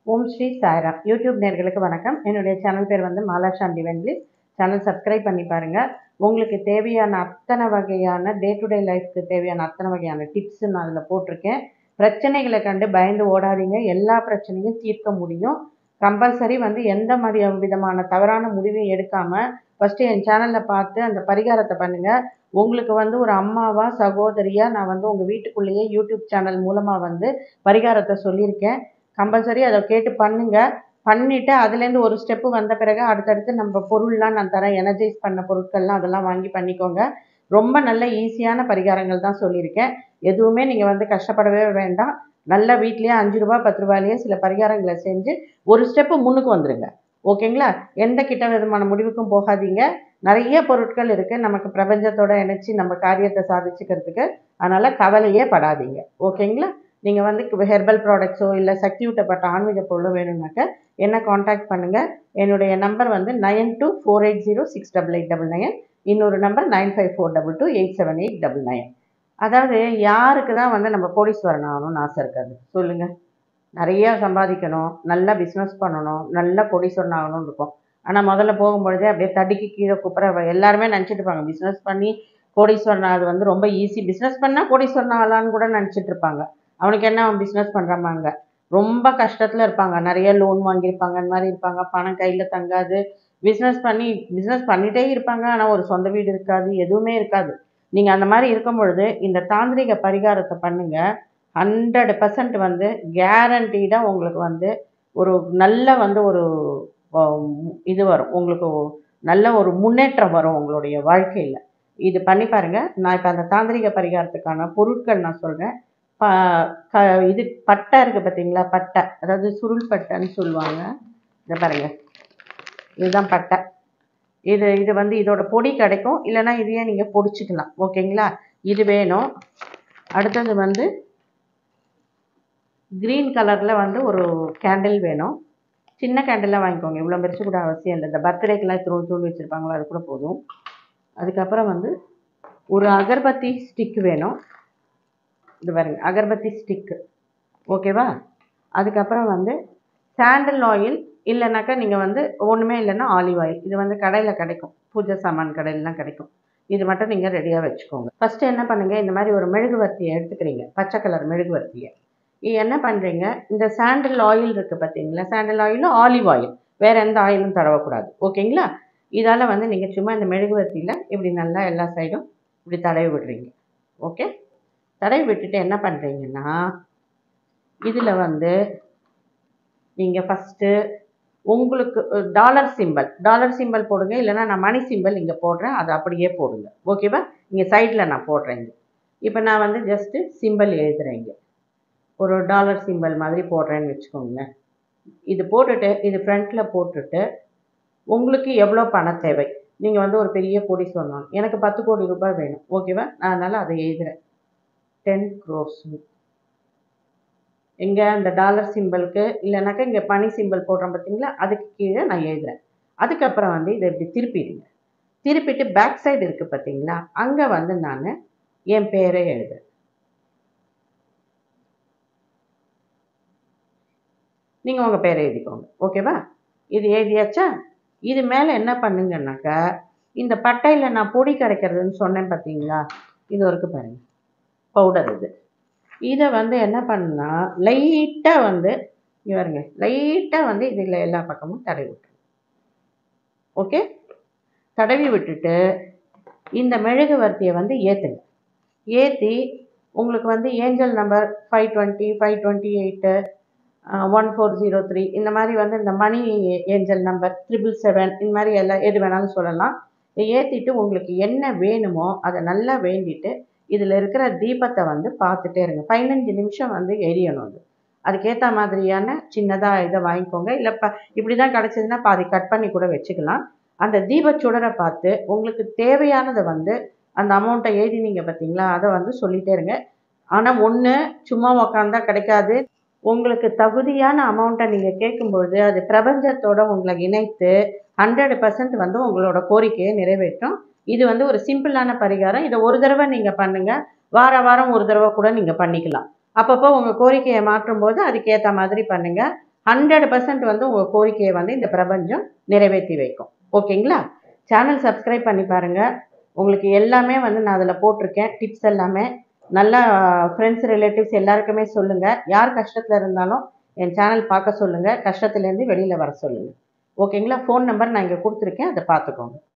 ஓம் Sri Sairam. YouTube நேயர்களுக்கு வணக்கம். என்னுடைய சேனல் பேர் வந்து மாலாஷான் டிவைன் பிளிஸ். சேனல் சப்ஸ்கிரைப் பண்ணி பாருங்கள். உங்களுக்கு தேவையான அத்தனை வகையான டே டு டே லைஃப்க்கு தேவையான அத்தனை வகையான டிப்ஸ் நான் அதில் போட்டிருக்கேன். பிரச்சனைகளை கண்டு பயந்து ஓடாதீங்க. எல்லா பிரச்சனையும் தீர்க்க முடியும். கம்பல்சரி வந்து எந்த விதமான தவறான முடிவையும் எடுக்காமல் ஃபஸ்ட்டு என் சேனலில் பார்த்து அந்த பரிகாரத்தை பண்ணுங்கள். உங்களுக்கு வந்து ஒரு அம்மாவா சகோதரியாக நான் வந்து உங்கள் வீட்டுக்குள்ளேயே யூடியூப் சேனல் மூலமாக வந்து பரிகாரத்தை சொல்லியிருக்கேன். கம்பல்சரி அதை கேட்டு பண்ணுங்கள். பண்ணிவிட்டு அதுலேருந்து ஒரு ஸ்டெப்பு வந்த பிறகு அடுத்தடுத்து நம்ம பொருள்லாம் நான் தரேன். எனர்ஜைஸ் பண்ண பொருட்கள்லாம் அதெல்லாம் வாங்கி பண்ணிக்கோங்க. ரொம்ப நல்ல ஈஸியான பரிகாரங்கள் தான் சொல்லியிருக்கேன். எதுவுமே நீங்கள் வந்து கஷ்டப்படவே வேண்டாம். நல்லா வீட்லேயே ₹5 ₹10 சில பரிகாரங்களை செஞ்சு ஒரு ஸ்டெப்பு முன்னுக்கு வந்துடுங்க. ஓகேங்களா? எந்த கிட்ட விதமான முடிவுக்கும் போகாதீங்க. நிறைய பொருட்கள் இருக்குது நமக்கு பிரபஞ்சத்தோட இணைச்சி நம்ம காரியத்தை சாதிச்சுக்கிறதுக்கு. அதனால் கவலையே படாதீங்க. ஓகேங்களா? நீங்கள் வந்து ஹெர்பல் ப்ராடக்ட்ஸோ இல்லை சக்தி ஊட்டப்பட்ட ஆன்மீக பொருளோ வேணும்னாக்க என்ன காண்டாக்ட் பண்ணுங்கள். என்னுடைய நம்பர் வந்து 9248068899. இன்னொரு நம்பர் 9542287899. அதாவது யாருக்கு தான் வந்து நம்ம கோடீஸ்வரன் ஆகணும்னு ஆசை இருக்காது சொல்லுங்கள்? நிறையா சம்பாதிக்கணும், நல்லா பிஸ்னஸ் பண்ணணும், நல்லா கோடீஸ்வரன் ஆகணும்னு இருக்கும். ஆனால் முதல்ல போகும்பொழுதே அப்படியே தடிக்கு கீழே குப்புற எல்லாருமே நினச்சிட்டு இருப்பாங்க பிஸ்னஸ் பண்ணி கோடீஸ்வரன் ஆகுது வந்து ரொம்ப ஈஸி. பிஸ்னஸ் பண்ணால் கோடீஸ்வரன் ஆகலான்னு கூட நினச்சிட்டு இருப்பாங்க. அவனுக்கு என்ன அவன் பிஸ்னஸ் பண்ணுறாங்க, ரொம்ப கஷ்டத்தில் இருப்பாங்க, நிறைய லோன் வாங்கியிருப்பாங்க, இந்த மாதிரி இருப்பாங்க, பணம் கையில் தங்காது, பிஸ்னஸ் பண்ணிகிட்டே இருப்பாங்க. ஆனால் ஒரு சொந்த வீடு இருக்காது, எதுவுமே இருக்காது. நீங்கள் அந்த மாதிரி இருக்கும் பொழுது இந்த தாந்திரிக பரிகாரத்தை பண்ணுங்கள். 100% வந்து கேரண்டீடாக உங்களுக்கு வந்து ஒரு நல்ல வந்து ஒரு இது வரும். உங்களுக்கு நல்ல ஒரு முன்னேற்றம் வரும் உங்களுடைய வாழ்க்கையில். இது பண்ணி பாருங்கள். நான் இப்போ அந்த தாந்திரிக பரிகாரத்துக்கான பொருட்கள் நான் சொல்கிறேன். இது பட்டை இருக்குது பார்த்தீங்களா? பட்டை, அதாவது சுருள் பட்டைன்னு சொல்லுவாங்க. இதை பாருங்கள், இதுதான் பட்டை. இது வந்து இதோட பொடி கிடைக்கும், இல்லைன்னா இதையே நீங்கள் பொடிச்சிக்கலாம். ஓகேங்களா? இது வேணும். அடுத்தது வந்து க்ரீன் கலரில் வந்து ஒரு கேண்டில் வேணும். சின்ன கேண்டிலாக வாங்கிக்கோங்க, இவ்வளோ பெருசு கூட அவசியம் இல்லை. இந்த பர்த்டேக்கெல்லாம் தூள் வச்சுருப்பாங்களோ அது கூட போதும். அதுக்கப்புறம் வந்து ஒரு அகர்பத்தி ஸ்டிக் வேணும். இது பாருங்க, அகர்பத்தி ஸ்டிக்கு. ஓகேவா? அதுக்கப்புறம் வந்து சாண்டில் ஆயில், இல்லைனாக்கா நீங்கள் வந்து ஒன்றுமே இல்லைன்னா ஆலிவ் ஆயில். இது வந்து கடையில் கிடைக்கும், பூஜை சாமான் கடையிலலாம் கிடைக்கும். இது மட்டும் நீங்கள் ரெடியாக வச்சுக்கோங்க. ஃபஸ்ட்டு என்ன பண்ணுங்கள், இந்த மாதிரி ஒரு மெழுகுவர்த்தியை எடுத்துக்கிறீங்க, பச்சை கலர் மெழுகுவர்த்தியை. என்ன பண்ணுறீங்க, இந்த சாண்டில் ஆயில் இருக்குது பார்த்தீங்களா? சாண்டில் ஆயிலும் ஆலிவ் ஆயில், வேறு எந்த ஆயிலும் தடவக்கூடாது. ஓகேங்களா? இதால் வந்து நீங்கள் சும்மா இந்த மெழுகுவர்த்தியில் இப்படி நல்லா எல்லா சைடும் இப்படி தடவி விடுறீங்க. ஓகே? தடவி விட்டுட்டு என்ன பண்ணுறீங்கன்னா, இதில் வந்து நீங்கள் ஃபஸ்ட்டு உங்களுக்கு டாலர் சிம்பிள் போடுங்க, இல்லைனா நான் மணி சிம்பிள் இங்கே போடுறேன், அதை அப்படியே போடுங்க. ஓகேவா? இங்கே சைடில் நான் போடுறேங்க. இப்போ நான் வந்து ஜஸ்ட்டு சிம்பிள் எழுதுகிறேங்க, ஒரு டாலர் சிம்பிள் மாதிரி போடுறேன்னு வச்சுக்கோங்களேன். இது போட்டுட்டு இது ஃப்ரண்ட்டில் போட்டுட்டு உங்களுக்கு எவ்வளோ பணம் தேவை, நீங்கள் வந்து ஒரு பெரிய கோடீஸ்வரன், எனக்கு 10 கோடி ரூபாய் வேணும். ஓகேவா? நான் அதனால் அதை எழுதுகிறேன். 10 crores. எங்கே அந்த டாலர் சிம்பிளுக்கு, இல்லைனாக்கா இங்கே பனி சிம்பிள் போடுறோம் பார்த்தீங்களா, அதுக்கு கீழே நான் எழுதுகிறேன். அதுக்கப்புறம் வந்து இதை இப்படி திருப்பிடுங்க. திருப்பிட்டு பேக் சைடு இருக்குது பார்த்தீங்களா, அங்கே வந்து நான் என் பேரை எழுதுகிறேன். நீங்கள் உங்கள் பேரை எழுதிக்கோங்க. ஓகேவா? இது எழுதியாச்சா? இது மேலே என்ன பண்ணுங்கன்னாக்கா, இந்த பட்டையில் நான் பொடி கிடைக்கிறதுன்னு சொன்னேன் பார்த்தீங்களா, இது வரைக்கும் பாருங்கள், பவுடர் இது. இதை வந்து என்ன பண்ணா, லைட்டாக வந்து இவருங்க லைட்டாக வந்து இதில் எல்லா பக்கமும் தடவி விட்டுருங்க. ஓகே? தடவி விட்டுட்டு இந்த மெழுகுவர்த்தியை வந்து ஏற்றுங்க. ஏற்றி உங்களுக்கு வந்து ஏஞ்சல் நம்பர் 520, 528, 1403, இந்த மாதிரி வந்து இந்த மணி ஏஞ்சல் நம்பர் 777, இந்த மாதிரி எல்லாம் எது வேணாலும் சொல்லலாம். ஏற்றிட்டு உங்களுக்கு என்ன வேணுமோ அதை நல்லா வேண்டிட்டு இதில் இருக்கிற தீபத்தை வந்து பார்த்துட்டே இருங்க. 15 நிமிஷம் வந்து எரியணும். அதுக்கேற்ற மாதிரியான சின்னதாக இதை வாங்கிக்கோங்க, இல்லை இப்படி தான் கிடச்சிதுன்னா பாதி கட் பண்ணி கூட வச்சுக்கலாம். அந்த தீபச்சுடரை பார்த்து உங்களுக்கு தேவையானதை வந்து அந்த அமௌண்ட்டை எழுதினீங்க பார்த்தீங்களா, அதை வந்து சொல்லிகிட்டே இருங்க. ஆனால் ஒன்று, சும்மா உக்காந்தா கிடைக்காது. உங்களுக்கு தகுதியான அமௌண்ட்டை நீங்கள் கேட்கும்பொழுது அது பிரபஞ்சத்தோடு உங்களை இணைத்து 100% வந்து உங்களோட கோரிக்கையை நிறைவேற்றும். இது வந்து ஒரு சிம்பிளான பரிகாரம். இதை ஒரு தடவை நீங்கள் பண்ணுங்கள். வாரம் ஒரு தடவை கூட நீங்கள் பண்ணிக்கலாம். அப்பப்போ உங்கள் கோரிக்கையை மாற்றும்போது அதுக்கேற்ற மாதிரி பண்ணுங்கள். 100% வந்து உங்கள் கோரிக்கையை வந்து இந்த பிரபஞ்சம் நிறைவேற்றி வைக்கும். ஓகேங்களா? சேனல் சப்ஸ்கிரைப் பண்ணி பாருங்கள். உங்களுக்கு எல்லாமே வந்து நான் அதில் போட்டிருக்கேன், டிப்ஸ் எல்லாமே. நல்லா ஃப்ரெண்ட்ஸ் ரிலேட்டிவ்ஸ் எல்லாருக்குமே சொல்லுங்கள். யார் கஷ்டத்தில் இருந்தாலும் என் சேனல் பார்க்க சொல்லுங்கள், கஷ்டத்துலேருந்து வெளியில் வர சொல்லுங்கள். ஓகேங்களா? ஃபோன் நம்பர் நான் இங்கே கொடுத்துருக்கேன், அதை பார்த்துக்கோங்க.